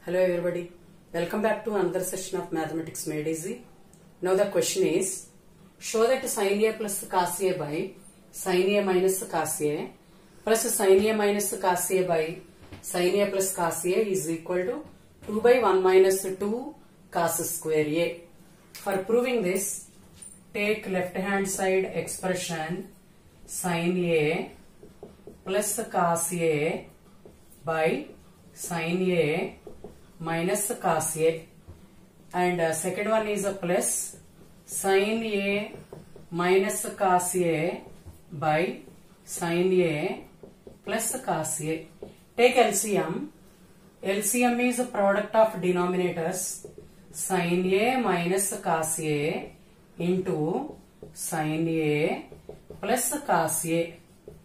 Hello everybody, welcome back to another session of Mathematics Made Easy. Now the question is, show that sin A plus cos A by sin A minus cos A plus sin A minus cos A by sin A plus cos A is equal to 2 by 1 minus 2 cos square A. For proving this, take left hand side expression sin A plus cos A by sin A minus cos A, and second one is a plus sin A minus cos A by sin A plus cos A. Take LCM. LCM is a product of denominators sin A minus cos A into sin A plus cos A.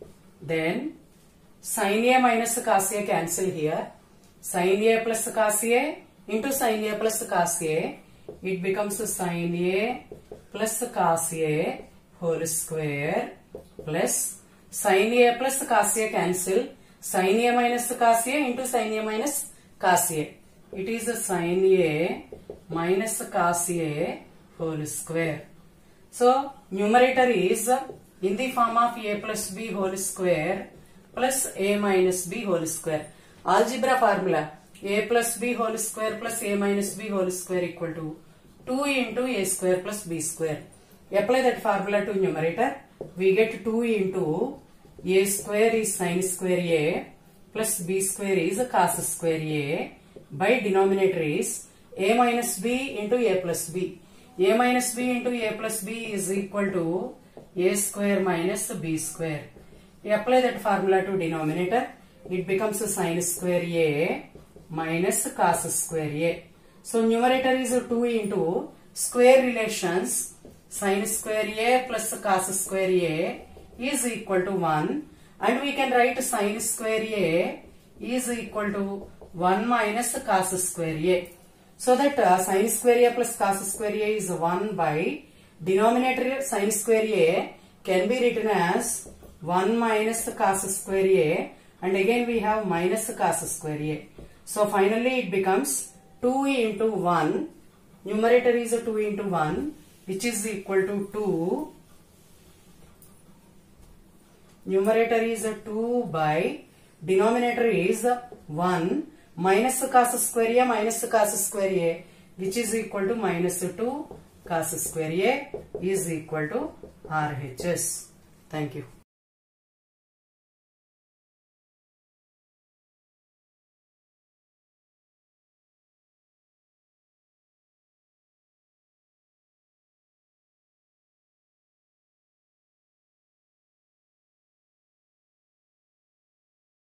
Then sin A minus cos A cancel here. Sin A plus cos A into sin A plus cos A, it becomes sin A plus cos A whole square plus sin A plus cos A cancel, sin A minus cos A into sin A minus cos A. It is sin A minus cos A whole square. So numerator is in the form of A plus B whole square plus A minus B whole square. Algebra formula A plus B whole square plus A minus B whole square equal to 2 into A square plus B square. Apply that formula to numerator. We get 2 into A square is sin square A plus B square is cos square A by denominator is A minus B into A plus B. A minus B into A plus B is equal to A square minus B square. Apply that formula to denominator. It becomes sin square A minus cos square A. So numerator is 2 into square relations sin square A plus cos square A is equal to 1, and we can write sin square A is equal to 1 minus cos square A. So that sin square A plus cos square A is 1 by denominator sin square A can be written as 1 minus cos square A, and again we have minus cos square A. So finally it becomes 2 into 1. Numerator is 2 into 1, which is equal to 2. Numerator is 2 by denominator is 1 minus cos square A minus cos square A, which is equal to minus 2 cos square A is equal to RHS. Thank you.